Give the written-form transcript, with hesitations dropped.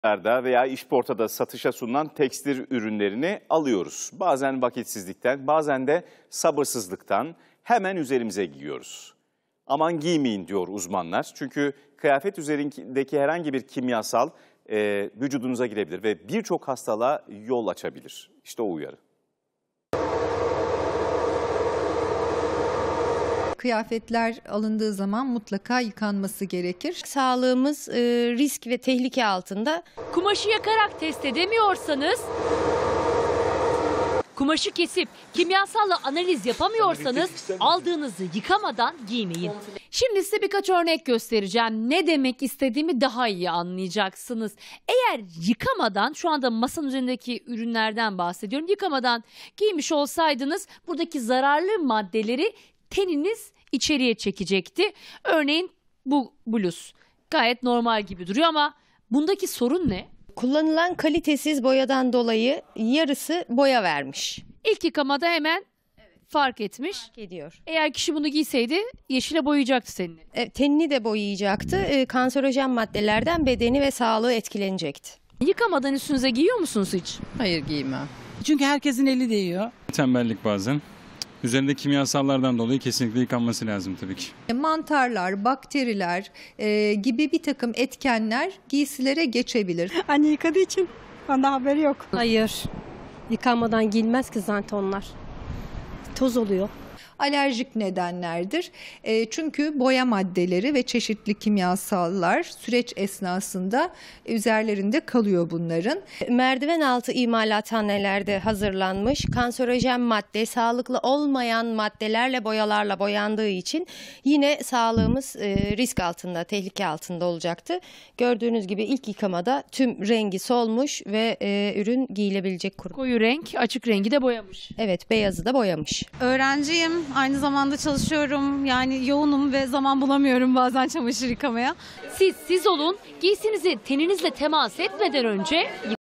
veya işportada satışa sunulan tekstil ürünlerini alıyoruz. Bazen vakitsizlikten, bazen de sabırsızlıktan hemen üzerimize giyiyoruz. Aman giymeyin diyor uzmanlar. Çünkü kıyafet üzerindeki herhangi bir kimyasal vücudunuza girebilir ve birçok hastalığa yol açabilir. İşte o uyarı. Kıyafetler alındığı zaman mutlaka yıkanması gerekir. Sağlığımız risk ve tehlike altında. Kumaşı yakarak test edemiyorsanız, kumaşı kesip kimyasalla analiz yapamıyorsanız aldığınızı yıkamadan giymeyin. Şimdi size birkaç örnek göstereceğim. Ne demek istediğimi daha iyi anlayacaksınız. Eğer yıkamadan, şu anda masanın üzerindeki ürünlerden bahsediyorum, yıkamadan giymiş olsaydınız buradaki zararlı maddeleri teniniz içeriye çekecekti. Örneğin bu bluz gayet normal gibi duruyor ama bundaki sorun ne? Kullanılan kalitesiz boyadan dolayı yarısı boya vermiş. İlk yıkamada hemen fark etmiş. Fark ediyor. Eğer kişi bunu giyseydi yeşile boyayacaktı tenini. Tenini de boyayacaktı. Kanserojen maddelerden bedeni ve sağlığı etkilenecekti. Yıkamadan üstünüze giyiyor musunuz hiç? Hayır, giymem. Çünkü herkesin eli değiyor. Tembellik bazen. Üzerinde kimyasallardan dolayı kesinlikle yıkanması lazım tabii ki. Mantarlar, bakteriler gibi bir takım etkenler giysilere geçebilir. Anne yıkadığı için bana haberi yok. Hayır. Yıkanmadan giyilmez ki zaten onlar. Toz oluyor. Alerjik nedenlerdir. Çünkü boya maddeleri ve çeşitli kimyasallar süreç esnasında üzerlerinde kalıyor bunların. Merdiven altı imalathanelerde hazırlanmış kanserojen madde, sağlıklı olmayan maddelerle, boyalarla boyandığı için yine sağlığımız risk altında, tehlike altında olacaktı. Gördüğünüz gibi ilk yıkamada tüm rengi solmuş ve ürün giyilebilecek kuru. Koyu renk, açık rengi de boyamış. Evet, beyazı da boyamış. Öğrenciyim, aynı zamanda çalışıyorum. Yani yoğunum ve zaman bulamıyorum bazen çamaşır yıkamaya. Siz olun, giysinizi teninizle temas etmeden önce